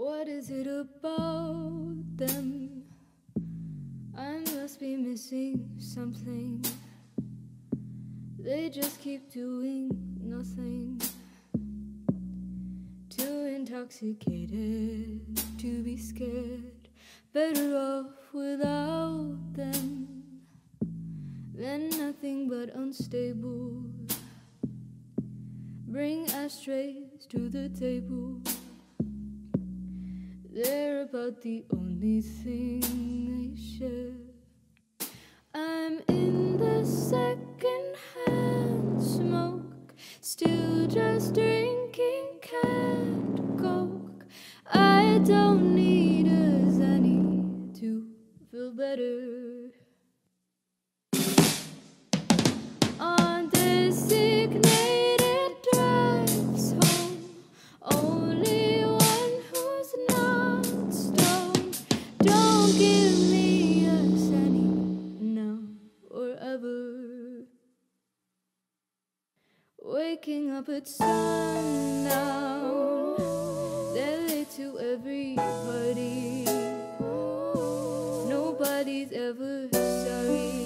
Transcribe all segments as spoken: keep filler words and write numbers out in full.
What is it about them? I must be missing something. They just keep doing nothing. Too intoxicated to be scared. Better off without them than nothing but unstable. Bring ashtrays to the table. They're about the only thing they share. I'm in the second-hand smoke, still just drinking cat coke. I don't need a xanny to feel better. On designated drives home, only one who's not stoned. Don't give me a xanny now or ever. Waking up at sundown, they're late to every party. Nobody's ever sorry.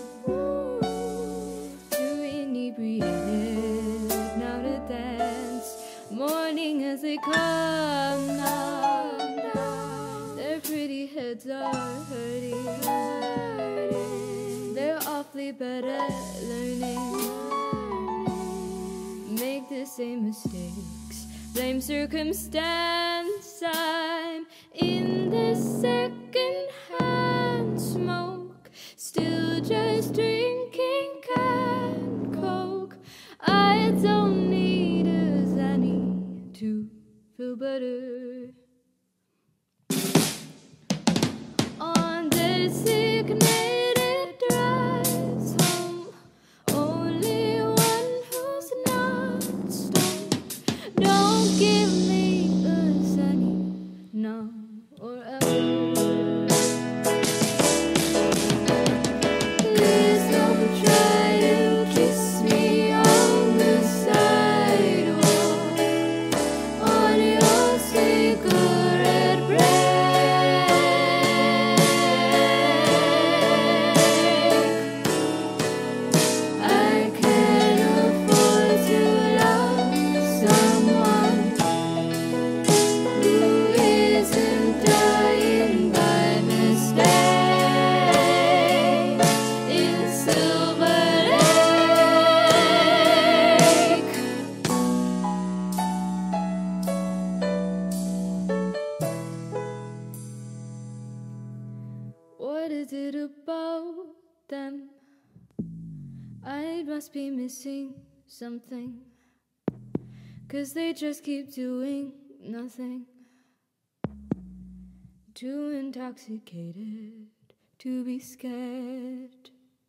Too inebriated now to dance. Morning as they come now, their pretty heads are hurting. They're awfully bad at learning. Make the same mistakes, blame circumstance. I'm in this second-hand smoke, still just drinking canned coke. I don't need a xanny to feel better. On designated drives home, only one who's not stoned. Don't give me a xanny now or ever. Please don't try to kiss me on the sidewalk, on your cigarette break. I can't afford to love someone who isn't dying by mistake in Silver Lake. What is it about them? I must be missing something, 'cause they just keep doing nothing. Too intoxicated to be scared.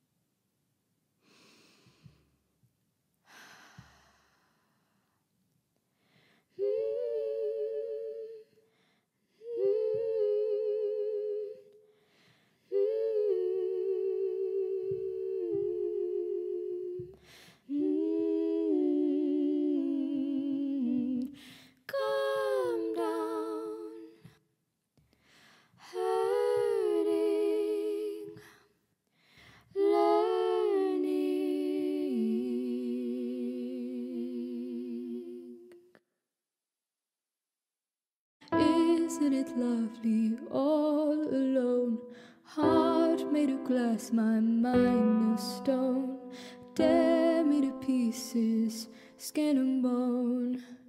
Calm down, hurting, learning. Isn't it lovely all alone? Heart made of glass, my mind of stone. Tear me to pieces, skin and bone.